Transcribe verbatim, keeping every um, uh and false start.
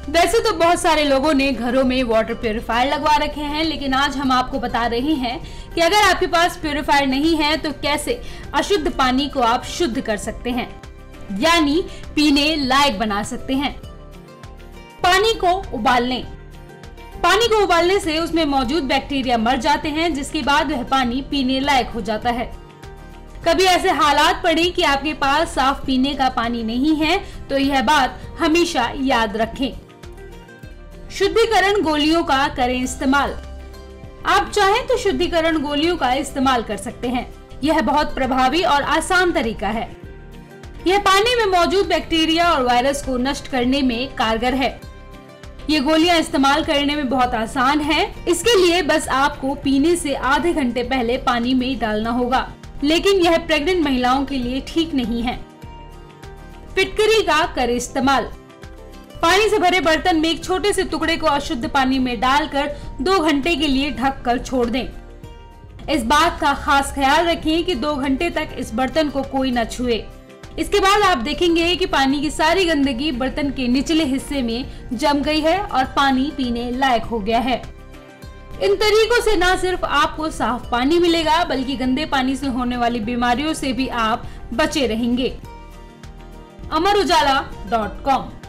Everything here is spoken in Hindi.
वैसे तो बहुत सारे लोगों ने घरों में वाटर प्यूरिफायर लगवा रखे हैं, लेकिन आज हम आपको बता रहे हैं कि अगर आपके पास प्यूरिफायर नहीं है तो कैसे अशुद्ध पानी को आप शुद्ध कर सकते हैं, यानी पीने लायक बना सकते हैं। पानी को उबाल लें। पानी को उबालने से उसमें मौजूद बैक्टीरिया मर जाते हैं, जिसके बाद वह पानी पीने लायक हो जाता है। कभी ऐसे हालात पड़े कि आपके पास साफ पीने का पानी नहीं है तो यह बात हमेशा याद रखें। शुद्धिकरण गोलियों का करें इस्तेमाल। आप चाहें तो शुद्धिकरण गोलियों का इस्तेमाल कर सकते हैं। यह बहुत प्रभावी और आसान तरीका है। यह पानी में मौजूद बैक्टीरिया और वायरस को नष्ट करने में कारगर है। ये गोलियां इस्तेमाल करने में बहुत आसान है। इसके लिए बस आपको पीने से आधे घंटे पहले पानी में डालना होगा, लेकिन यह प्रेग्नेंट महिलाओं के लिए ठीक नहीं है। फिटकरी का करें इस्तेमाल। पानी से भरे बर्तन में एक छोटे से टुकड़े को अशुद्ध पानी में डालकर दो घंटे के लिए ढक कर छोड़ दें। इस बात का खास ख्याल रखें कि दो घंटे तक इस बर्तन को कोई न छुए। इसके बाद आप देखेंगे कि पानी की सारी गंदगी बर्तन के निचले हिस्से में जम गई है और पानी पीने लायक हो गया है। इन तरीकों से न सिर्फ आपको साफ पानी मिलेगा, बल्कि गंदे पानी से होने वाली बीमारियों से भी आप बचे रहेंगे। Amar Ujala dot com